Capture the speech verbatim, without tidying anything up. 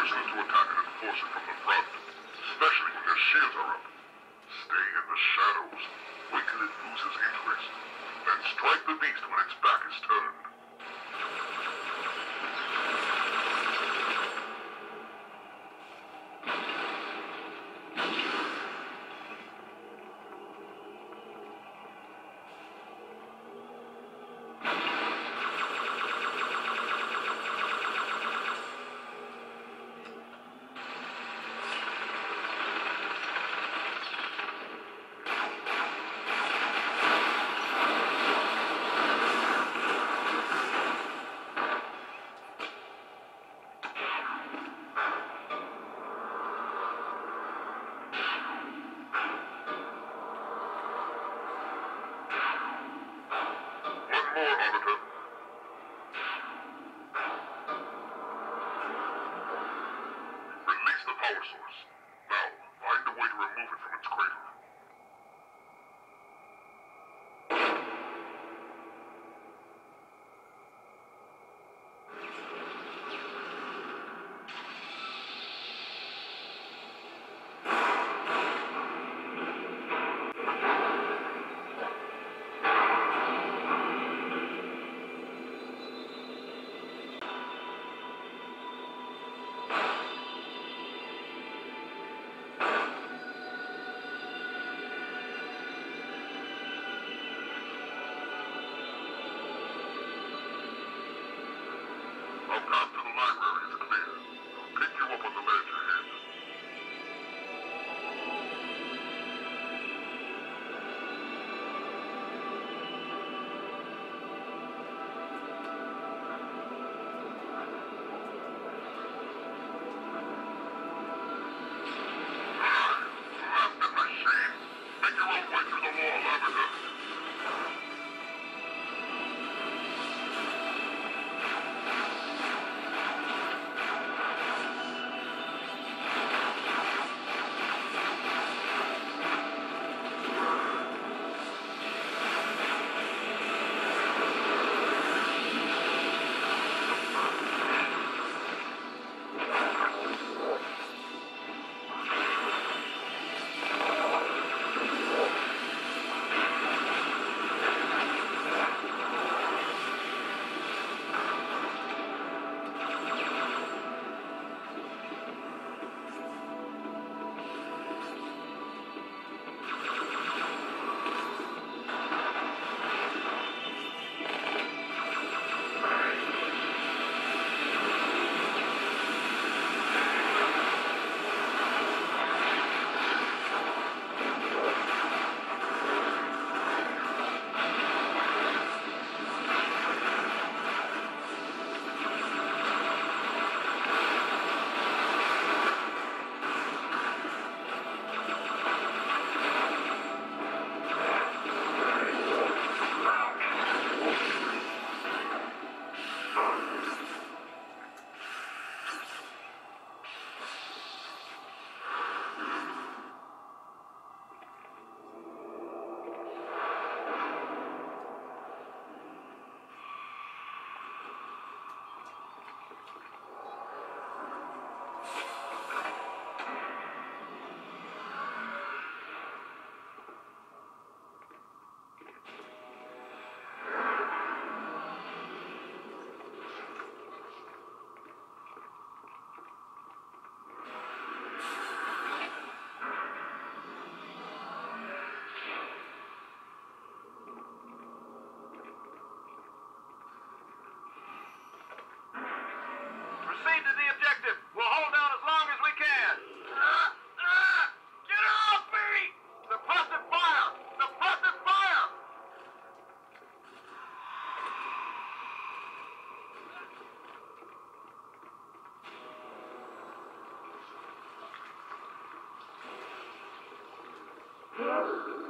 useless to attack an enforcer from the front, especially when their shields are up. Stay in the shadows, wait till it loses interest, then strike the beast when its back is turned. More, Arbiter. Release the power source. Now, find a way to remove it from its cradle. Our path to the library is clear. I'll pick you up on the ledge ahead. Left in the shade. Make your own way through the wall, Arbiter. Proceed to the objective. We'll hold down as long as we can. Ah, ah, get her off me! Suppressive fire! Suppressive fire! Yes.